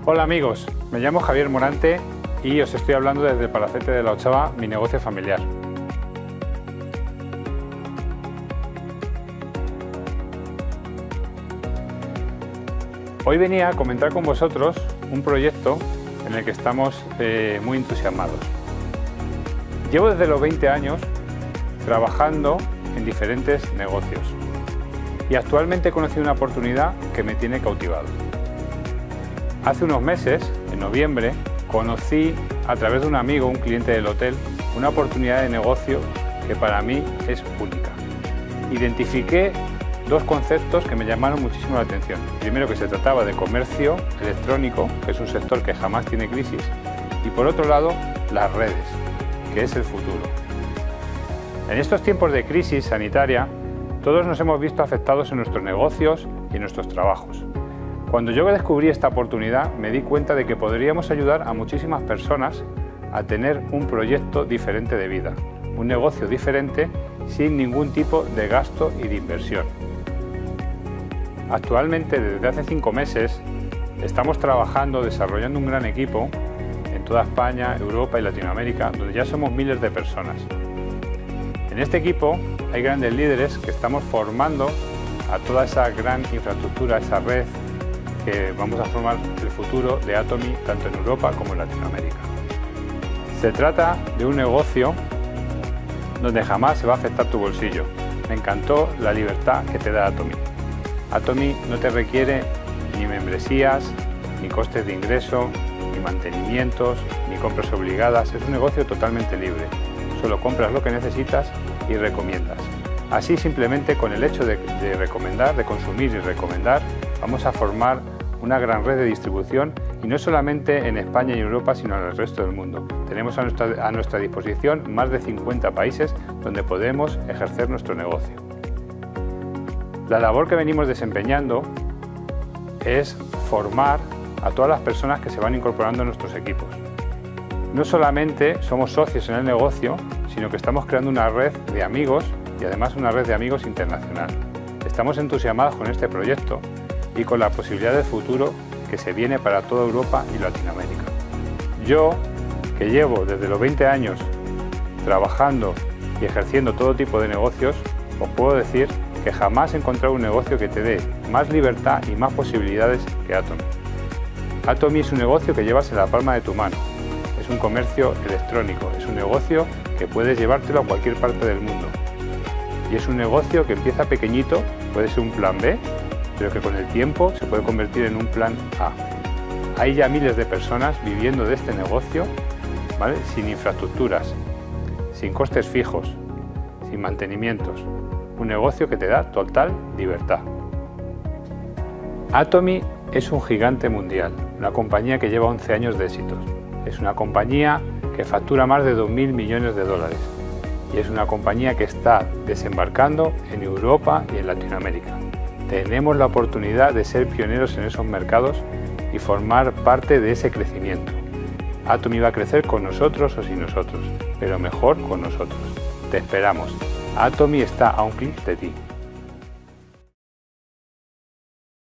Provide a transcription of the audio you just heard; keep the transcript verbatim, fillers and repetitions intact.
Hola amigos, me llamo Javier Morante y os estoy hablando desde Palacete de la Ochava, mi negocio familiar. Hoy venía a comentar con vosotros un proyecto en el que estamos eh, muy entusiasmados. Llevo desde los veinte años trabajando en diferentes negocios y actualmente he conocido una oportunidad que me tiene cautivado. Hace unos meses, en noviembre, conocí a través de un amigo, un cliente del hotel, una oportunidad de negocio que para mí es única. Identifiqué dos conceptos que me llamaron muchísimo la atención. Primero, que se trataba de comercio electrónico, que es un sector que jamás tiene crisis, y por otro lado, las redes, que es el futuro. En estos tiempos de crisis sanitaria, todos nos hemos visto afectados en nuestros negocios y en nuestros trabajos. Cuando yo descubrí esta oportunidad, me di cuenta de que podríamos ayudar a muchísimas personas a tener un proyecto diferente de vida, un negocio diferente sin ningún tipo de gasto y de inversión. Actualmente, desde hace cinco meses, estamos trabajando, desarrollando un gran equipo en toda España, Europa y Latinoamérica, donde ya somos miles de personas. En este equipo hay grandes líderes que estamos formando a toda esa gran infraestructura, esa red que vamos a formar el futuro de Atomy tanto en Europa como en Latinoamérica. Se trata de un negocio donde jamás se va a afectar tu bolsillo. Me encantó la libertad que te da Atomy. Atomy no te requiere ni membresías, ni costes de ingreso, ni mantenimientos, ni compras obligadas. Es un negocio totalmente libre. Solo compras lo que necesitas y recomiendas. Así, simplemente con el hecho de, de recomendar, de consumir y recomendar, vamos a formar una gran red de distribución, y no solamente en España y Europa, sino en el resto del mundo. Tenemos a nuestra, a nuestra disposición más de cincuenta países donde podemos ejercer nuestro negocio. La labor que venimos desempeñando es formar a todas las personas que se van incorporando a nuestros equipos. No solamente somos socios en el negocio, sino que estamos creando una red de amigos y además una red de amigos internacional. Estamos entusiasmados con este proyecto y con la posibilidad de futuro que se viene para toda Europa y Latinoamérica. Yo, que llevo desde los veinte años trabajando y ejerciendo todo tipo de negocios, os puedo decir que jamás he encontrado un negocio que te dé más libertad y más posibilidades que Atomy. Atomy es un negocio que llevas en la palma de tu mano. Es un comercio electrónico, es un negocio que puedes llevártelo a cualquier parte del mundo. Y es un negocio que empieza pequeñito, puede ser un plan B, pero que con el tiempo se puede convertir en un plan A. Hay ya miles de personas viviendo de este negocio, ¿vale?, sin infraestructuras, sin costes fijos, sin mantenimientos. Un negocio que te da total libertad. Atomy es un gigante mundial, una compañía que lleva once años de éxitos. Es una compañía que factura más de dos mil millones de dólares y es una compañía que está desembarcando en Europa y en Latinoamérica. Tenemos la oportunidad de ser pioneros en esos mercados y formar parte de ese crecimiento. Atomy va a crecer con nosotros o sin nosotros, pero mejor con nosotros. Te esperamos. Atomy está a un clic de ti.